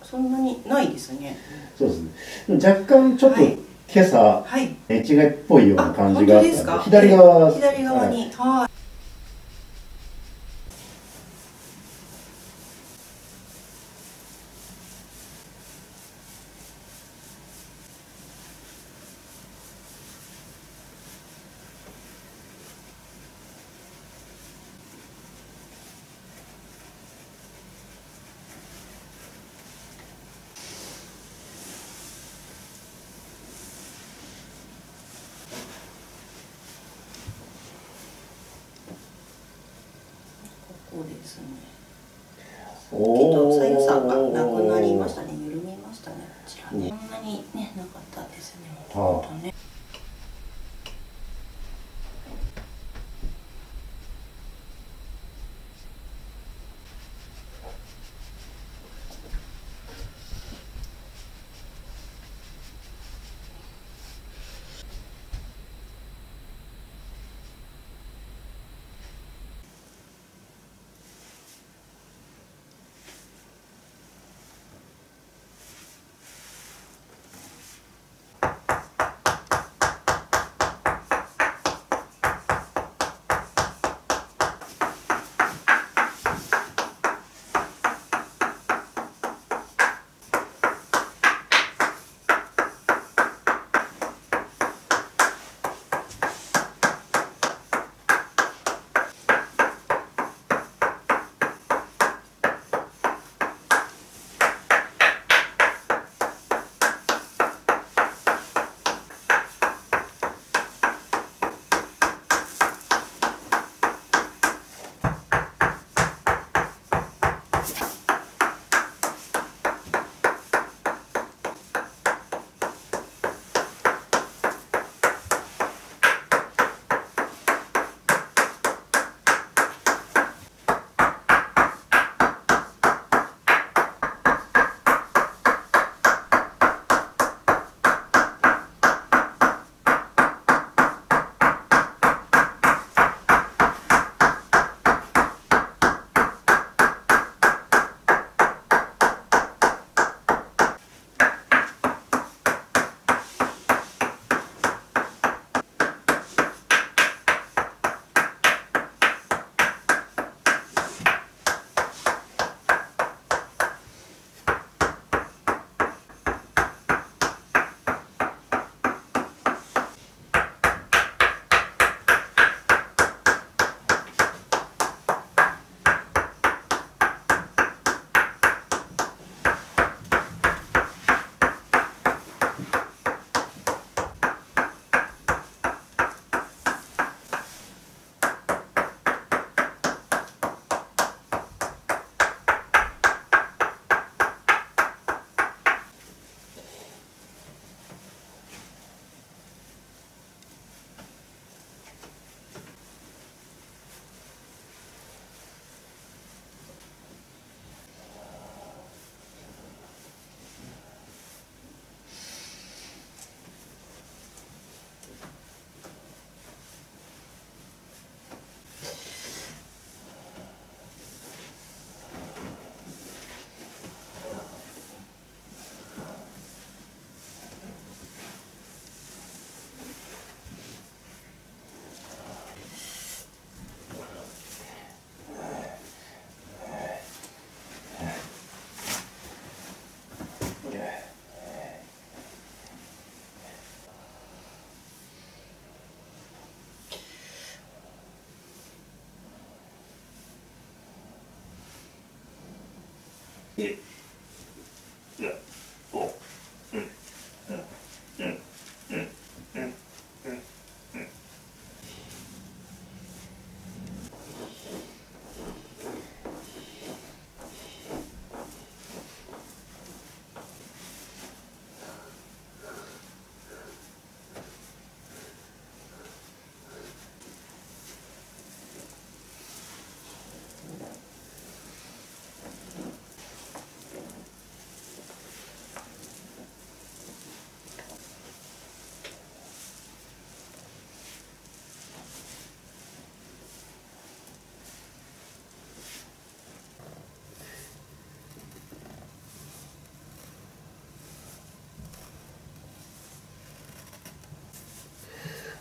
そんなにないですね。 そうですね。若干ちょっと今朝、寝違いっぽいような感じがあったので、左側に、はい。こうですね。ちょっと左右差がなくなりましたね。緩みましたね。こちらね。そんなにねなかったですね。もともとね。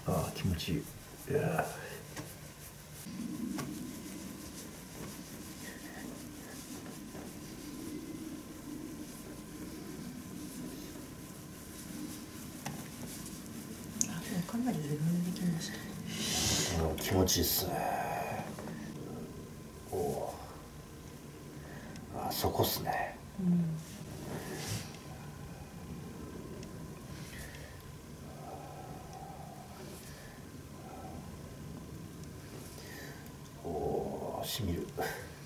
ああ、気持ちいい。いやかなり緩んできました。 気持ちいいっすね。おお。あ、そこっすね。おお、しみる。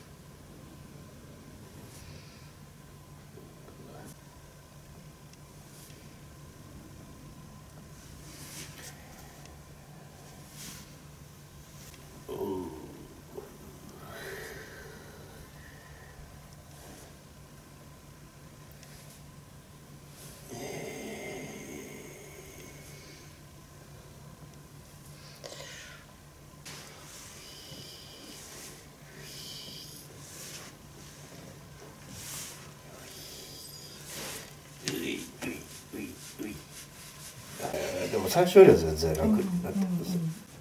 でも最初よりは全然楽になってます。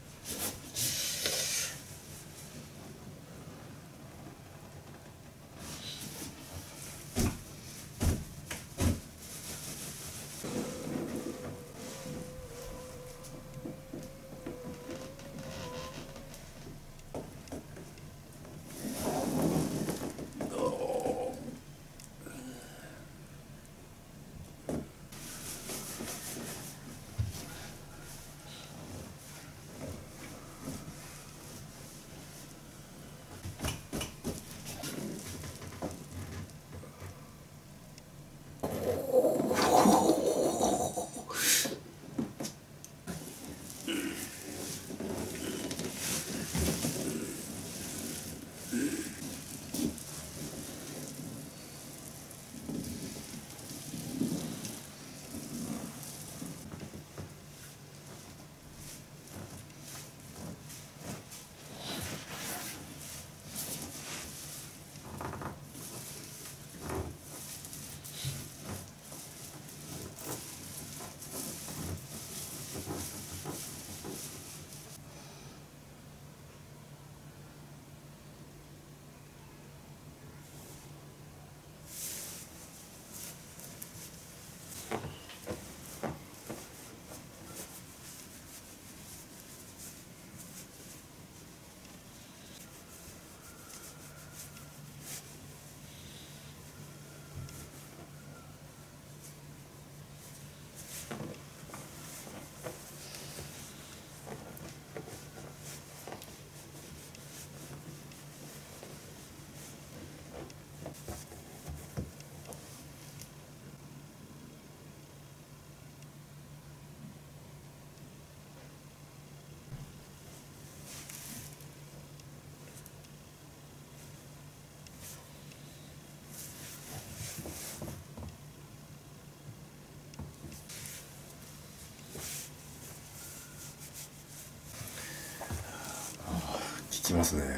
効きますね。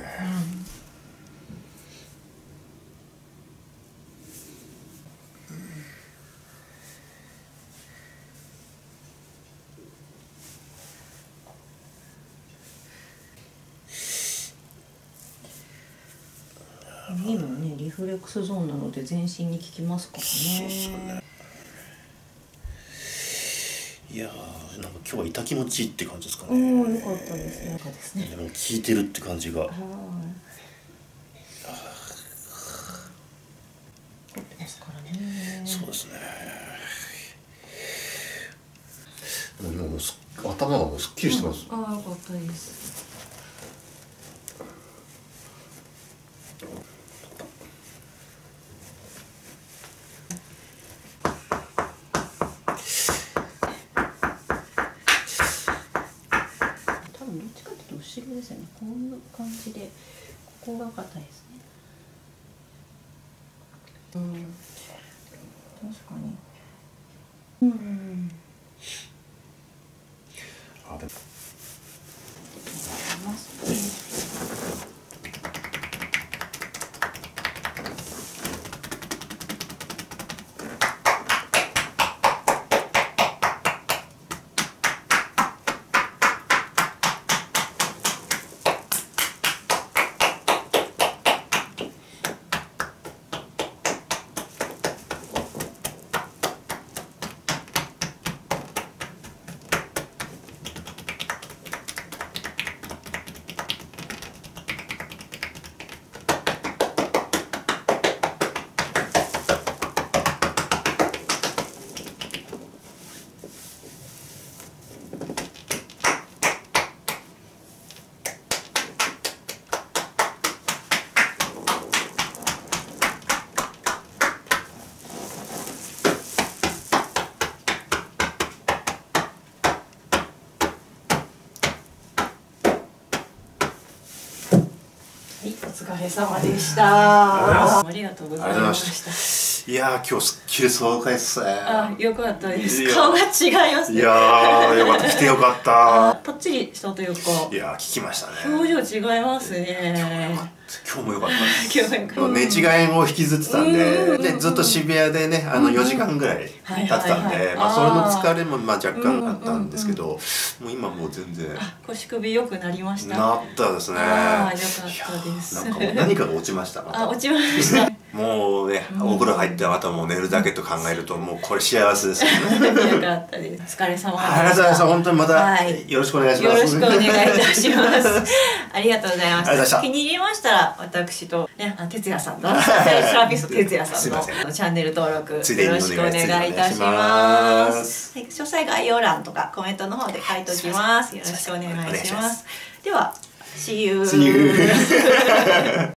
耳もね、リフレックスゾーンなので全身に効きますからね。そうですよね。 いやー、なんか今日は痛気持ちいいって感じですかね。 良かったですね。 でも効いてるって感じが。凝ってますからね。 そうですね。もう頭がもうすっきりしてます。 良かったです。多分どっちかっていうと後ろですよね。こういう感じでここが硬いですね。確かに。 あ、でも。 疲れ様でした。ありがとうございました。 いや今日すっきり爽快っすね。 あ、よかったです。顔が違いますね。 いやよかった、来てよかった。 ぱっちりしたというか。 いや聞きましたね。 表情違いますね。 今日も良かったです。寝違いも引きずってたんで、ずっと渋谷でね、4時間ぐらい経ってたんで、まあそれの疲れもまあ若干あったんですけど、もう今もう全然腰首良くなりました。 なったですね。 ああ、良かったです。 なんかもう何かが落ちました。 あ、落ちました。 もうね、お風呂入ってあともう寝るだけと考えるともうこれ幸せですよね。 よかったです。お疲れ様でした。 ありがとうございます。本当にまたよろしくお願いします。 よろしくお願いいたします。ありがとうございました。気に入りましたら私とね、哲也さんのセラピスト哲也さんのチャンネル登録よろしくお願いいたします。詳細概要欄とかコメントの方で書いておきます。よろしくお願いします。では、See you